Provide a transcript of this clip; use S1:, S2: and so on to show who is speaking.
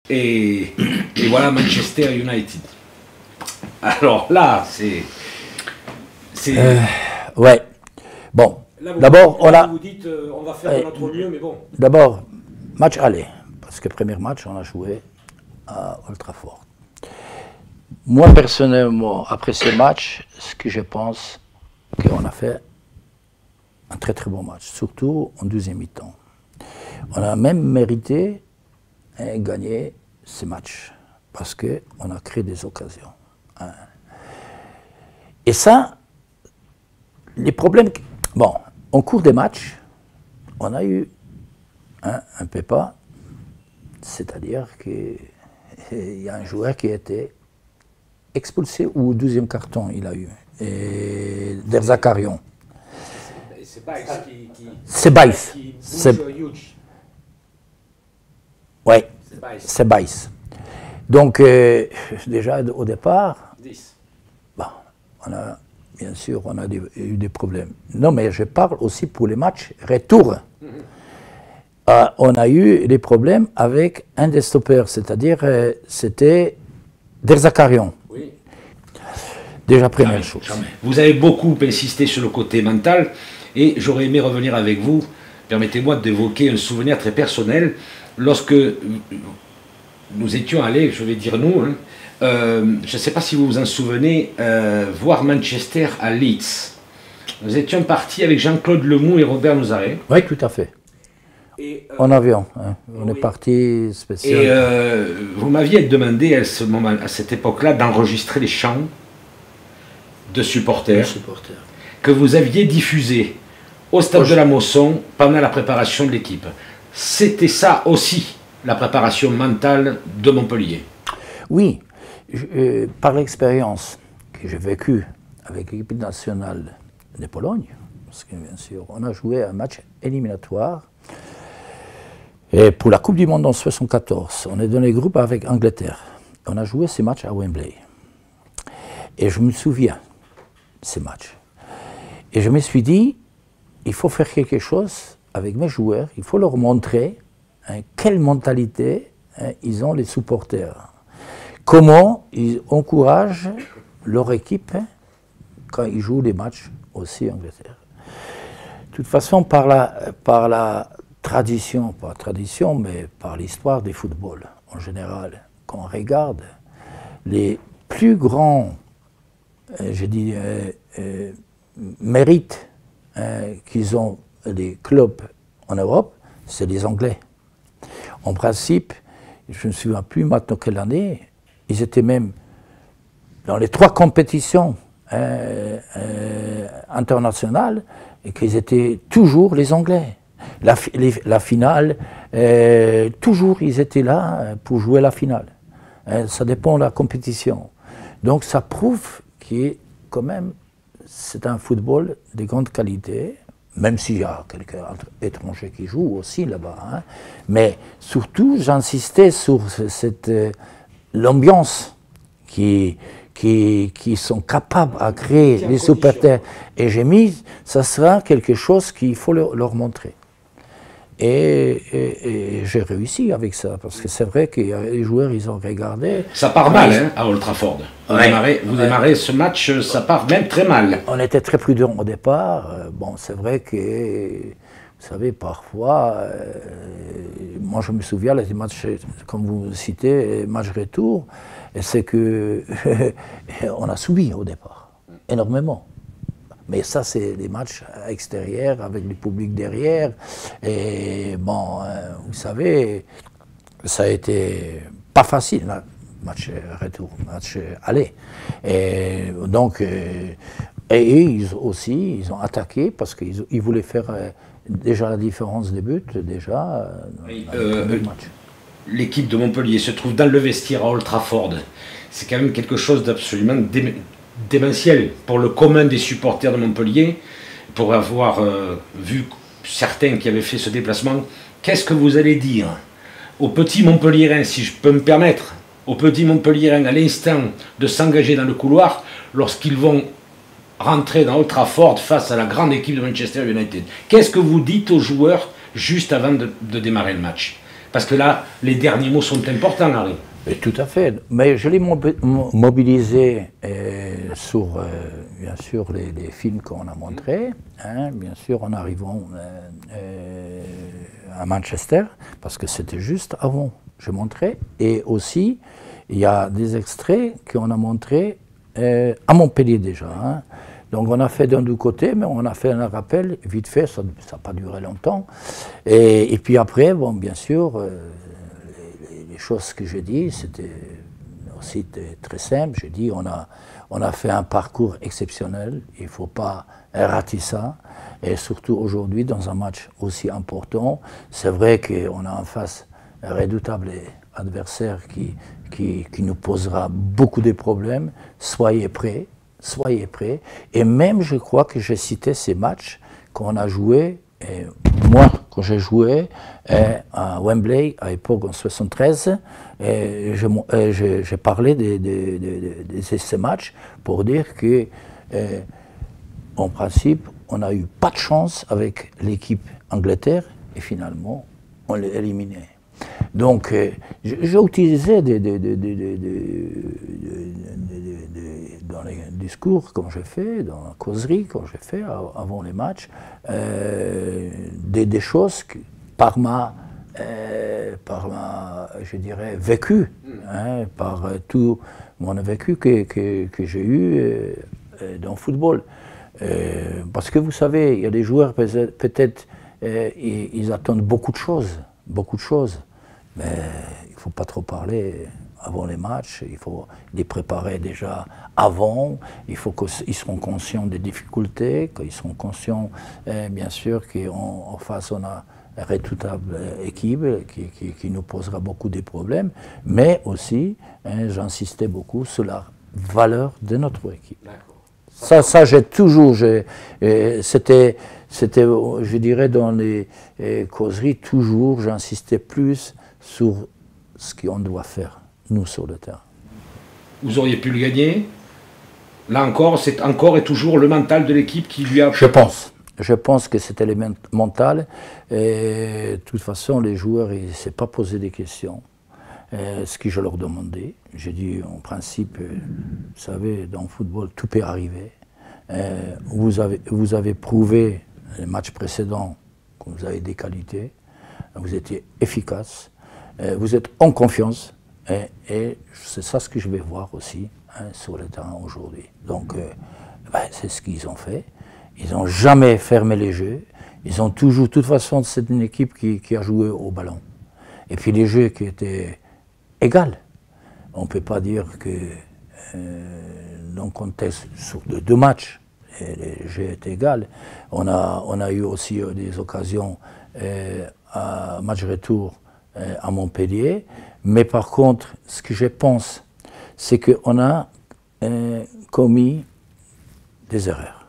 S1: et voilà Manchester United. Alors là, c'est...
S2: Ouais. Bon, d'abord, on a...
S1: Vous dites, on va faire de notre mieux, mais bon.
S2: D'abord, match aller. Parce que premier match, on a joué à Old Trafford. Moi, personnellement, après ce match, ce que je pense, qu'on a fait un très très bon match, surtout en deuxième mi-temps. On a même mérité de gagner ce match, parce qu'on a créé des occasions. Et ça, les problèmes... Bon, en cours des matchs, on a eu un pépin, c'est-à-dire qu'il y a un joueur qui a été expulsé, ou au deuxième carton il a eu, Derzakarian.
S1: C'est Baïs
S2: C'est Baïs.
S1: Huge.
S2: Oui,
S1: C'est Baïs.
S2: c'est Baïs. Donc, déjà au départ,
S1: 10.
S2: bon, bien sûr, on a eu des problèmes. Non, mais je parle aussi pour les matchs retour. On a eu des problèmes avec un des stoppers, c'est-à-dire c'était Derzakarian.
S1: Oui.
S2: Déjà première chose.
S1: Jamais. Vous avez beaucoup insisté sur le côté mental et j'aurais aimé revenir avec vous. Permettez-moi d'évoquer un souvenir très personnel. Lorsque nous étions allés, je vais dire nous, je ne sais pas si vous vous en souvenez, voir Manchester à Leeds. Nous étions partis avec Jean-Claude Lemoux et Robert Nouzaret.
S2: Oui, tout à fait. En avion, hein. On est parti spécial.
S1: Et vous m'aviez demandé à cette époque-là d'enregistrer les chants de supporters que vous aviez diffusés au stade de la Mosson pendant la préparation de l'équipe. C'était ça aussi, la préparation mentale de Montpellier.
S2: Oui, par l'expérience que j'ai vécue avec l'équipe nationale de Pologne, parce que bien sûr, on a joué un match éliminatoire. Et pour la Coupe du Monde en 1974, on est dans les groupes avec Angleterre. On a joué ces matchs à Wembley. Et je me souviens de ces matchs. Et je me suis dit, il faut faire quelque chose avec mes joueurs, il faut leur montrer quelle mentalité ils ont les supporters. Comment ils encouragent leur équipe quand ils jouent des matchs aussi en Angleterre. De toute façon, par la tradition, pas tradition, mais par l'histoire du football en général, quand on regarde les plus grands, mérites qu'ils ont les clubs en Europe, c'est les Anglais. En principe, je ne me souviens plus maintenant quelle année, ils étaient même dans les 3 compétitions internationales et qu'ils étaient toujours les Anglais. La finale, toujours ils étaient là pour jouer la finale. Ça dépend de la compétition. Donc ça prouve que quand même c'est un football de grande qualité, même s'il y a quelques étrangers qui jouent aussi là-bas. Hein. Mais surtout, j'insistais sur l'ambiance qui sont capables à créer les supporters. Et j'ai mis, ça sera quelque chose qu'il faut leur montrer. Et j'ai réussi avec ça, parce que c'est vrai que les joueurs, ils ont regardé.
S1: Ça part mal hein, à Old Trafford. Vous démarrez ce match, ça part même très mal.
S2: On était très prudents au départ. Bon, c'est vrai que, vous savez, parfois, moi je me souviens, les matchs, comme vous citez, match retour, c'est que on a subi au départ, énormément. Mais ça, c'est des matchs extérieurs, avec le public derrière. Et bon, vous savez, ça a été pas facile, match retour, match aller. Et donc, ils aussi, ils ont attaqué parce qu'ils voulaient faire déjà la différence des buts, déjà, dans le premier match.
S1: L'équipe de Montpellier se trouve dans le vestiaire à Old Trafford. C'est quand même quelque chose d'absolument démentiel pour le commun des supporters de Montpellier, pour avoir vu certains qui avaient fait ce déplacement. Qu'est-ce que vous allez dire aux petits Montpelliérains, si je peux me permettre, aux petits Montpelliérains à l'instant de s'engager dans le couloir lorsqu'ils vont rentrer dans Old Trafford face à la grande équipe de Manchester United? Qu'est-ce que vous dites aux joueurs juste avant de démarrer le match? Parce que là, les derniers mots sont importants, Harry.
S2: Et tout à fait. Mais je l'ai mobilisé sur, bien sûr, les films qu'on a montrés, hein, bien sûr, en arrivant à Manchester, parce que c'était juste avant, je montrais. Et aussi, il y a des extraits qu'on a montrés à Montpellier déjà. Hein. Donc on a fait d'un côté, mais on a fait un rappel, vite fait, ça n'a pas duré longtemps. Et puis après, bon, bien sûr, les choses que j'ai dit, c'était aussi très simple. J'ai dit, on a fait un parcours exceptionnel, il ne faut pas rater ça. Et surtout aujourd'hui, dans un match aussi important, c'est vrai qu'on a en face un redoutable adversaire qui nous posera beaucoup de problèmes. Soyez prêts. Soyez prêts. Et même, je crois que j'ai cité ces matchs qu'on a joués, et moi, quand j'ai joué à Wembley, à l'époque en 73, j'ai parlé de ces matchs pour dire que, en principe, on n'a eu pas de chance avec l'équipe Angleterre et finalement, on l'a éliminé. Donc, j'ai utilisé dans les discours, comme j'ai fait, dans la causerie, comme j'ai fait avant les matchs, des choses que, par ma, je dirais, vécu, hein, par tout mon vécu que j'ai eu dans le football. Parce que vous savez, il y a des joueurs, peut-être, ils attendent beaucoup de choses, mais il ne faut pas trop parler avant les matchs, il faut les préparer déjà avant, il faut qu'ils soient conscients des difficultés, qu'ils soient conscients, bien sûr, qu'en face on a une redoutable équipe qui nous posera beaucoup de problèmes, mais aussi, hein, j'insistais beaucoup sur la valeur de notre équipe. Ça j'ai toujours, c'était, je dirais, dans les causeries, toujours, j'insistais plus sur ce qu'on doit faire, nous, sur le terrain.
S1: Vous auriez pu le gagner. Là encore, c'est encore et toujours le mental de l'équipe qui lui a...
S2: Je pense que c'était le mental. Et de toute façon, les joueurs, ils ne s'est pas posé des questions. Ce que je leur demandais. J'ai dit, en principe, vous savez, dans le football, tout peut arriver. Vous avez prouvé, les matchs précédents, que vous avez des qualités. Vous étiez efficace. Vous êtes en confiance. Et c'est ça ce que je vais voir aussi, hein, sur le terrain aujourd'hui. Donc, c'est ce qu'ils ont fait. Ils n'ont jamais fermé les jeux. Ils ont toujours, de toute façon, c'est une équipe qui a joué au ballon. Et puis les jeux qui étaient égaux. On ne peut pas dire que, dans le contexte sur deux matchs, les jeux étaient égaux. On a eu aussi des occasions à match retour à Montpellier. Mais par contre, ce que je pense, c'est qu'on a commis des erreurs.